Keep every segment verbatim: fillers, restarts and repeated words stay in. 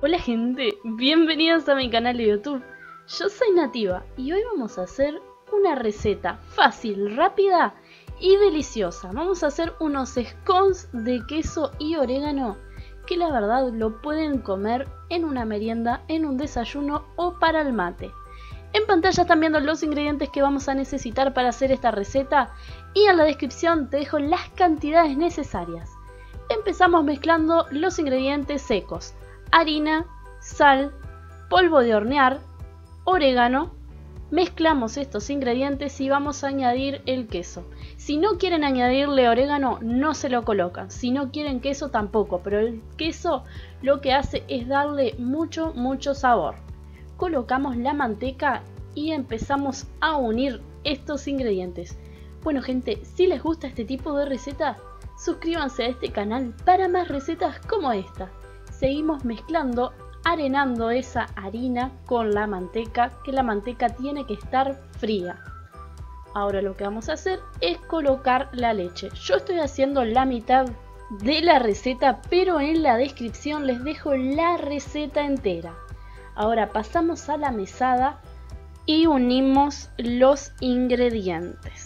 Hola gente, bienvenidos a mi canal de YouTube. Yo soy Nativa y hoy vamos a hacer una receta fácil, rápida y deliciosa. Vamos a hacer unos scones de queso y orégano que la verdad lo pueden comer en una merienda, en un desayuno o para el mate. En pantalla están viendo los ingredientes que vamos a necesitar para hacer esta receta y en la descripción te dejo las cantidades necesarias. Empezamos mezclando los ingredientes secos: harina, sal, polvo de hornear, orégano. Mezclamos estos ingredientes y vamos a añadir el queso. Si no quieren añadirle orégano, no se lo colocan. Si no quieren queso, tampoco, pero el queso lo que hace es darle mucho, mucho sabor. Colocamos la manteca y empezamos a unir estos ingredientes. Bueno gente, si les gusta este tipo de receta, suscríbanse a este canal para más recetas como esta. Seguimos mezclando, arenando esa harina con la manteca, que la manteca tiene que estar fría. Ahora lo que vamos a hacer es colocar la leche. Yo estoy haciendo la mitad de la receta, pero en la descripción les dejo la receta entera. Ahora pasamos a la mesada y unimos los ingredientes.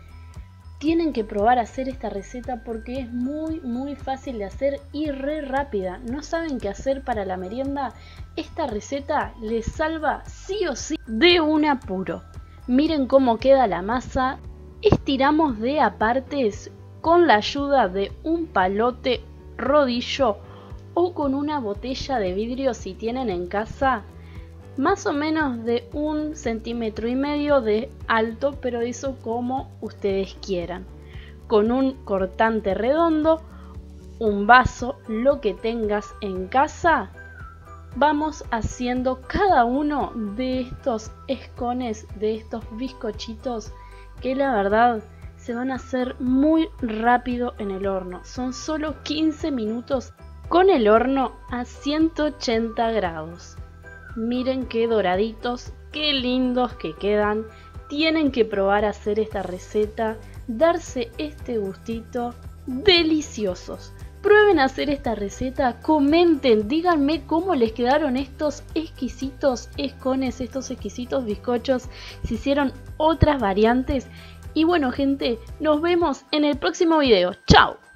Tienen que probar a hacer esta receta porque es muy muy fácil de hacer y re rápida. ¿No saben qué hacer para la merienda? Esta receta les salva sí o sí de un apuro. Miren cómo queda la masa. Estiramos de a partes con la ayuda de un palote, rodillo o con una botella de vidrio si tienen en casa. Más o menos de un centímetro y medio de alto, pero eso como ustedes quieran. Con un cortante redondo, un vaso, lo que tengas en casa, vamos haciendo cada uno de estos escones, de estos bizcochitos, que la verdad se van a hacer muy rápido en el horno. Son solo quince minutos con el horno a ciento ochenta grados. Miren qué doraditos, qué lindos que quedan. Tienen que probar a hacer esta receta, darse este gustito, deliciosos. Prueben a hacer esta receta, comenten, díganme cómo les quedaron estos exquisitos escones, estos exquisitos bizcochos, si hicieron otras variantes. Y bueno gente, nos vemos en el próximo video. ¡Chao!